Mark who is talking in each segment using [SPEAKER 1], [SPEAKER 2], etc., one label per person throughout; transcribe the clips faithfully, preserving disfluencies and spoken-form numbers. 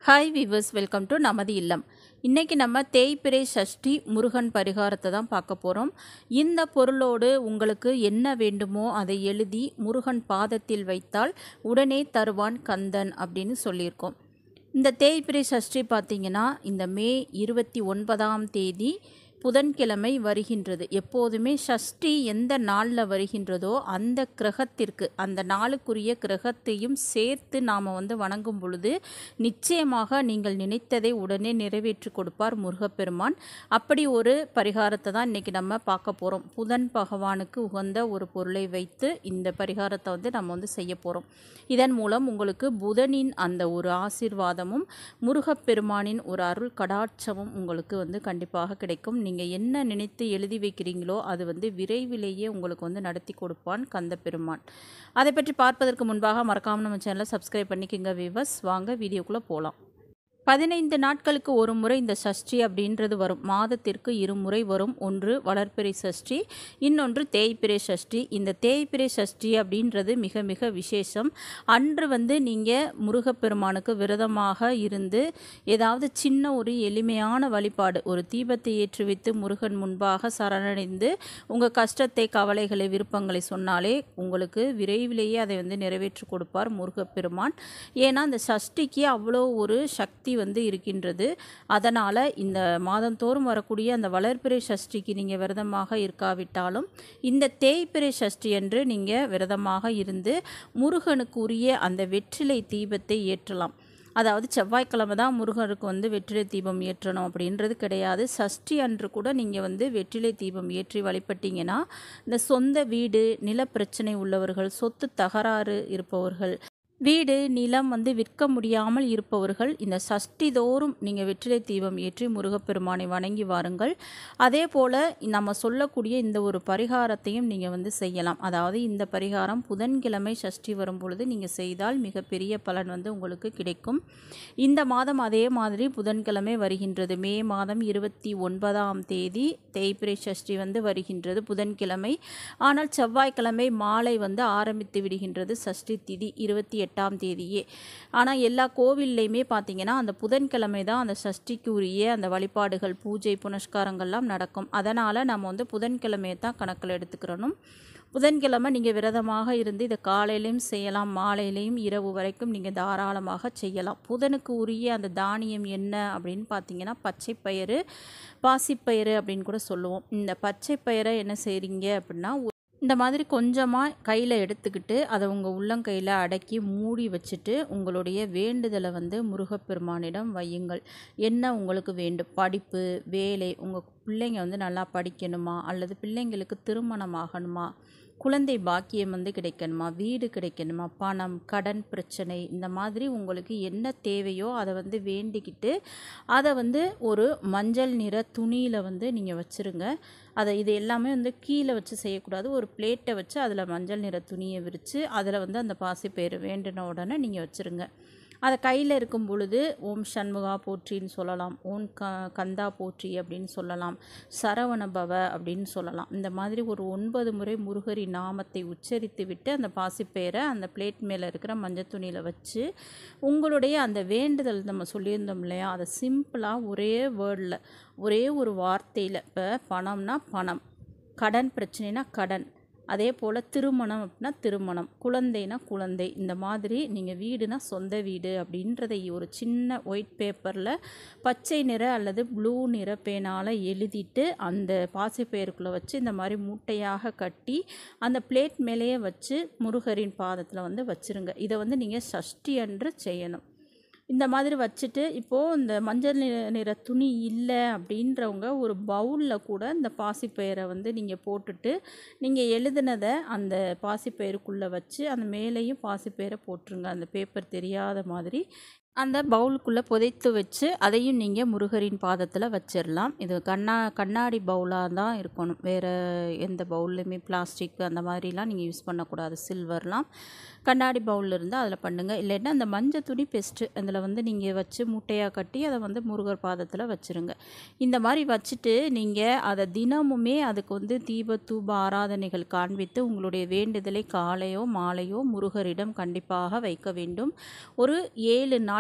[SPEAKER 1] Hi viewers, welcome to நமது இல்லம். இன்றைக்கி நம்ம தேய்பிறை சஷ்டி முருகன் பரிகாரத்தை தான் பார்க்க போகிறோம். இந்த பொருளோடு உங்களுக்கு என்ன வேண்டுமோ அதை எழுதி முருகன் பாதத்தில் வைத்தால் உடனே தருவான் கந்தன் அப்படின்னு சொல்லியிருக்கோம். இந்த தேய்பிறை சஷ்டி பார்த்திங்கன்னா இந்த மே இருபத்தி ஒன்பதாம் தேதி புதன்கிழமை வருகின்றது. எப்போதுமே சஷ்டி எந்த நாளில் வருகின்றதோ அந்த கிரகத்திற்கு அந்த நாளுக்குரிய கிரகத்தையும் சேர்த்து நாம் வந்து வணங்கும் பொழுது நிச்சயமாக நீங்கள் நினைத்ததை உடனே நிறைவேற்றி கொடுப்பார் முருகப்பெருமான். அப்படி ஒரு பரிகாரத்தை தான் இன்றைக்கி நம்ம பார்க்க போகிறோம். புதன் பகவானுக்கு உகந்த ஒரு பொருளை வைத்து இந்த பரிகாரத்தை வந்து நம்ம வந்து செய்ய போகிறோம். இதன் மூலம் உங்களுக்கு புதனின் அந்த ஒரு ஆசீர்வாதமும் முருகப்பெருமானின் ஒரு அருள் கடாட்சமும் உங்களுக்கு வந்து கண்டிப்பாக கிடைக்கும். நீங்கள் என்ன நினைத்து எழுதி வைக்கிறீங்களோ அது வந்து விரைவிலேயே உங்களுக்கு வந்து நடத்தி கொடுப்பான் கந்த பெருமான். அதை பற்றி பார்ப்பதற்கு முன்பாக மறக்காமல் நம்ம சேனலை சப்ஸ்கிரைப் பண்ணிக்கோங்க வியூவர்ஸ். வாங்க வீடியோக்குள்ளே போகலாம். பதினைந்து நாட்களுக்கு ஒரு முறை இந்த சஷ்டி அப்படின்றது வரும். மாதத்திற்கு இருமுறை வரும். ஒன்று வளர்பிறை சஷ்டி, இன்னொன்று தேய்பிறை சஷ்டி. இந்த தேய்பிறை சஷ்டி அப்படின்றது மிக மிக விசேஷம். அன்று வந்து நீங்கள் முருகப்பெருமானுக்கு விரதமாக இருந்து ஏதாவது சின்ன ஒரு எளிமையான வழிபாடு, ஒரு தீபத்தை ஏற்றி வைத்து முருகன் முன்பாக சரணடைந்து உங்கள் கஷ்டத்தை, கவலைகளை, விருப்பங்களை சொன்னாலே உங்களுக்கு விரைவிலேயே அதை வந்து நிறைவேற்றி கொடுப்பார் முருகப்பெருமான். ஏன்னா அந்த சஷ்டிக்கு அவ்வளோ ஒரு சக்தி வந்து இருக்கின்றது. அதனால் இந்த மாதந்தோறும் வரக்கூடிய அந்த வளர்பிறை சஷ்டிக்கு நீங்கள் விரதமாக இருக்காவிட்டாலும் இந்த தேய்பிறை சஷ்டி என்று நீங்கள் விரதமாக இருந்து முருகனுக்குரிய அந்த வெற்றிலை தீபத்தை ஏற்றலாம். அதாவது செவ்வாய்க்கிழமை தான் முருகனுக்கு வந்து வெற்றிலை தீபம் ஏற்றணும் அப்படின்றது கிடையாது. சஷ்டி அன்று கூட நீங்கள் வந்து வெற்றிலை தீபம் ஏற்றி வழிபட்டீங்கன்னா இந்த சொந்த வீடு, நில பிரச்சனை உள்ளவர்கள், சொத்து தகராறு இருப்பவர்கள், வீடு நிலம் வந்து விற்க முடியாமல் இருப்பவர்கள் இந்த சஷ்டி தோறும் நீங்கள் வெற்றிலை தீபம் ஏற்றி முருகப்பெருமானை வணங்கி வாருங்கள். அதே போல் நம்ம சொல்லக்கூடிய இந்த ஒரு பரிகாரத்தையும் நீங்கள் வந்து செய்யலாம். அதாவது இந்த பரிகாரம் புதன்கிழமை சஷ்டி வரும் பொழுது நீங்கள் செய்தால் மிகப்பெரிய பலன் வந்து உங்களுக்கு கிடைக்கும். இந்த மாதம் அதே மாதிரி புதன்கிழமை வருகின்றது. மே மாதம் இருபத்தி ஒன்பதாம் தேதி தேய்பிறை சஷ்டி வந்து வருகின்றது புதன்கிழமை. ஆனால் செவ்வாய்க்கிழமை மாலை வந்து ஆரம்பித்து விடுகின்றது சஷ்டி திதி இருபத்தி எட்டாம் தேதியே. ஆனால் எல்லா கோவில்லையுமே பார்த்தீங்கன்னா அந்த புதன்கிழமை தான் அந்த சஷ்டிக்கு உரிய அந்த வழிபாடுகள், பூஜை, புனஸ்காரங்கள்லாம் நடக்கும். அதனால் நம்ம வந்து புதன்கிழமையை தான் கணக்கில் எடுத்துக்கிறணும். புதன்கிழமை நீங்கள் விரதமாக இருந்து இதை காலையிலையும் செய்யலாம், மாலையிலையும் இரவு வரைக்கும் நீங்கள் தாராளமாக செய்யலாம். புதனுக்கு உரிய அந்த தானியம் என்ன அப்படின்னு பார்த்தீங்கன்னா பச்சை பயிறு, பாசிப்பயிறு அப்படின்னு கூட சொல்லுவோம். இந்த பச்சை பயிரை என்ன செய்கிறீங்க அப்படின்னா இந்த மாதிரி கொஞ்சமாக கையில் எடுத்துக்கிட்டு அதை உங்கள் உள்ளங்கையில் அடக்கி மூடி வச்சுட்டு உங்களுடைய வேண்டுதலை வந்து முருகப்பெருமானிடம் வையுங்கள். என்ன உங்களுக்கு வேண்டும்? படிப்பு, வேலை, உங்கள் பிள்ளைங்க வந்து நல்லா படிக்கணுமா, அல்லது பிள்ளைங்களுக்கு திருமணம் ஆகணுமா, குழந்தை பாக்கியம் வந்து கிடைக்கணுமா, வீடு கிடைக்கணுமா, பணம், கடன் பிரச்சனை, இந்த மாதிரி உங்களுக்கு என்ன தேவையோ அதை வந்து வேண்டிக்கிட்டு அதை வந்து ஒரு மஞ்சள் நிற துணியில் வந்து நீங்கள் வச்சுருங்க. அதை இது எல்லாமே வந்து கீழே வச்சு செய்யக்கூடாது. ஒரு பிளேட்டை வச்சு அதில் மஞ்சள் நிற துணியை விரித்து அதில் வந்து அந்த பாசிப்பயிறு வேண்டின உடனே நீங்கள் வச்சுருங்க. அதை கையில் இருக்கும் பொழுது ஓம் சண்முகா போற்றின்னு சொல்லலாம், ஓம் க கந்தா போற்றி அப்படின்னு சொல்லலாம், சரவண பவ அப்படின்னு சொல்லலாம். இந்த மாதிரி ஒரு ஒன்பது முறை முருகரின் நாமத்தை உச்சரித்து விட்டு அந்த பாசிப்பயிரை அந்த பிளேட் மேலே இருக்கிற மஞ்சள் துணியில் வச்சு உங்களுடைய அந்த வேண்டுதல் நம்ம சொல்லியிருந்தோம் இல்லையா, அதை சிம்பிளாக ஒரே வேர்டில், ஒரே ஒரு வார்த்தையில், இப்போ பணம்னா பணம், கடன் பிரச்சனைனா கடன், அதே போல் திருமணம் அப்படின்னா திருமணம், குழந்தைனா குழந்தை, இந்த மாதிரி நீங்கள் வீடுனா சொந்த வீடு அப்படின்றதை ஒரு சின்ன ஒயிட் பேப்பரில் பச்சை நிற அல்லது ப்ளூ நிற பேனால் எழுதிட்டு அந்த பாசிப்பயிறுக்குள்ளே வச்சு இந்த மாதிரி மூட்டையாக கட்டி அந்த பிளேட் மேலேயே வச்சு முருகரின் பாதத்தில் வந்து வச்சுருங்க. இதை வந்து நீங்கள் சஷ்டி அன்று செய்யணும். இந்த மாதிரி வச்சுட்டு இப்போது இந்த மஞ்சள் நிற நிற துணி இல்லை அப்படின்றவங்க ஒரு பவுலில் கூட இந்த பாசிப்பயிரை வந்து நீங்கள் போட்டுட்டு நீங்கள் எழுதினதை அந்த பாசிப்பயிறுக்குள்ளே வச்சு அந்த மேலேயும் பாசிப்பயிரை போட்டுருங்க. அந்த பேப்பர் தெரியாத மாதிரி அந்த பவுலுக்குள்ளே புதைத்து வச்சு அதையும் நீங்கள் முருகரின் பாதத்தில் வச்சிடலாம். இது கண்ணா கண்ணாடி பவுலாக தான் இருக்கணும். வேறு எந்த பவுல்லையுமே பிளாஸ்டிக் அந்த மாதிரிலாம் நீங்கள் யூஸ் பண்ணக்கூடாது. சில்வர்லாம் கண்ணாடி பவுலில் இருந்தால் அதில் பண்ணுங்கள். இல்லைன்னா அந்த மஞ்சள் துணி பெஸ்ட்டு, அதில் வந்து நீங்கள் வச்சு மூட்டையாக கட்டி அதை வந்து முருகர் பாதத்தில் வச்சுருங்க. இந்த மாதிரி வச்சுட்டு நீங்கள் அதை தினமுமே அதுக்கு வந்து தீப தூப ஆராதனைகள் காண்பித்து உங்களுடைய வேண்டுதலை காலையோ மாலையோ முருகரிடம் கண்டிப்பாக வைக்க வேண்டும். ஒரு ஏழு நாள்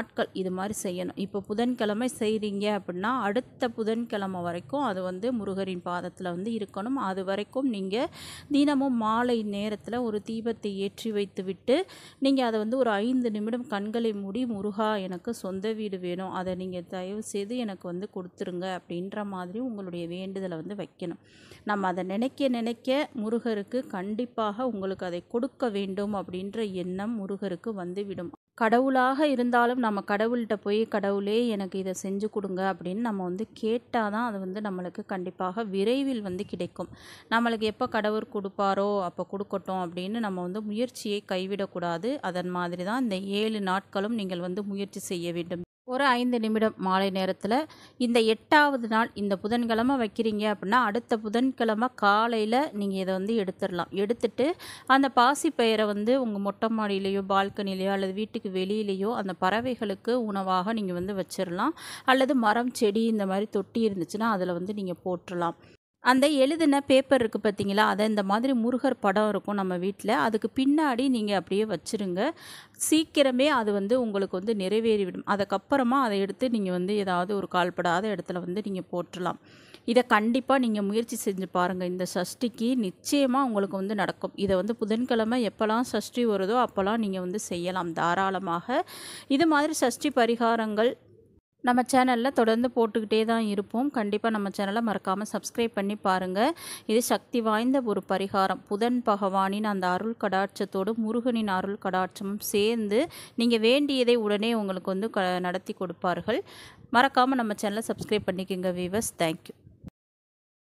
[SPEAKER 1] நாட்கள் இது மாதிரி செய்யணும். இப்போ புதன்கிழமை செய்கிறீங்க அப்படின்னா அடுத்த புதன்கிழமை வரைக்கும் அது வந்து முருகரின் பாதத்தில் வந்து இருக்கணும். அது வரைக்கும் நீங்கள் தினமும் மாலை நேரத்தில் ஒரு தீபத்தை ஏற்றி வைத்து விட்டு நீங்கள் அதை வந்து ஒரு ஐந்து நிமிடம் கண்களை மூடி, முருகா எனக்கு சொந்த வீடு வேணும், அதை நீங்கள் தயவு செய்து எனக்கு வந்து கொடுத்துருங்க அப்படின்ற மாதிரி உங்களுடைய வேண்டுதலை வந்து வைக்கணும். நம்ம அதை நினைக்க நினைக்க முருகருக்கு கண்டிப்பாக உங்களுக்கு அதை கொடுக்க வேண்டும் அப்படின்ற எண்ணம் முருகருக்கு வந்துவிடும். கடவுளாக இருந்தாலும் நம்ம கடவுள்கிட்ட போய் கடவுளே எனக்கு இதை செஞ்சு கொடுங்க அப்படின்னு நம்ம வந்து கேட்டால் தான் அது வந்து நம்மளுக்கு கண்டிப்பாக விரைவில் வந்து கிடைக்கும். நம்மளுக்கு எப்போ கடவுள் கொடுப்பாரோ அப்போ கொடுக்கட்டும் அப்படின்னு நம்ம வந்து முயற்சியை கைவிடக்கூடாது. அதன் மாதிரி தான் இந்த ஏழு நாட்களும் நீங்கள் வந்து முயற்சி செய்ய வேண்டும். ஒரு ஐந்து நிமிடம் மாலை நேரத்தில் இந்த எட்டாவது நாள் இந்த புதன்கிழமை வைக்கிறீங்க அப்படின்னா அடுத்த புதன்கிழமை காலையில் நீங்கள் இதை வந்து எடுத்துடலாம். எடுத்துட்டு அந்த பாசிப்பயிரை வந்து உங்கள் மொட்டை மாடியிலையோ பால்கனிலேயோ அல்லது வீட்டுக்கு வெளியிலேயோ அந்த பறவைகளுக்கு உணவாக நீங்கள் வந்து வச்சிடலாம். அல்லது மரம் செடி இந்த மாதிரி தொட்டி இருந்துச்சுன்னா அதில் வந்து நீங்கள் போட்டுடலாம். அந்த எழுதின பேப்பர் இருக்குது பார்த்தீங்களா, அதை இந்த மாதிரி முருகர் படம் இருக்கும் நம்ம வீட்டில், அதுக்கு பின்னாடி நீங்கள் அப்படியே வச்சுருங்க. சீக்கிரமே அது வந்து உங்களுக்கு வந்து நிறைவேறிவிடும். அதுக்கப்புறமா அதை எடுத்து நீங்கள் வந்து ஏதாவது ஒரு கால்படாத இடத்துல வந்து நீங்கள் போட்டுடலாம். இதை கண்டிப்பாக நீங்கள் முயற்சி செஞ்சு பாருங்கள். இந்த சஷ்டிக்கு நிச்சயமாக உங்களுக்கு வந்து நடக்கும். இதை வந்து புதன்கிழமை எப்போல்லாம் சஷ்டி வருதோ அப்போல்லாம் நீங்கள் வந்து செய்யலாம் தாராளமாக. இது மாதிரி சஷ்டி பரிகாரங்கள் நம்ம சேனலில் தொடர்ந்து போட்டுக்கிட்டே தான் இருப்போம். கண்டிப்பாக நம்ம சேனலை மறக்காமல் சப்ஸ்கிரைப் பண்ணி பாருங்கள். இது சக்தி வாய்ந்த ஒரு பரிகாரம். புதன் பகவானின் அந்த அருள் கடாட்சத்தோடு முருகனின் அருள் கடாட்சமும் சேர்ந்து நீங்கள் வேண்டியதை உடனே உங்களுக்கு வந்து க நடத்தி கொடுப்பார்கள். மறக்காமல் நம்ம சேனலை சப்ஸ்கிரைப் பண்ணிக்கோங்க வீவர்ஸ். தேங்க்யூ.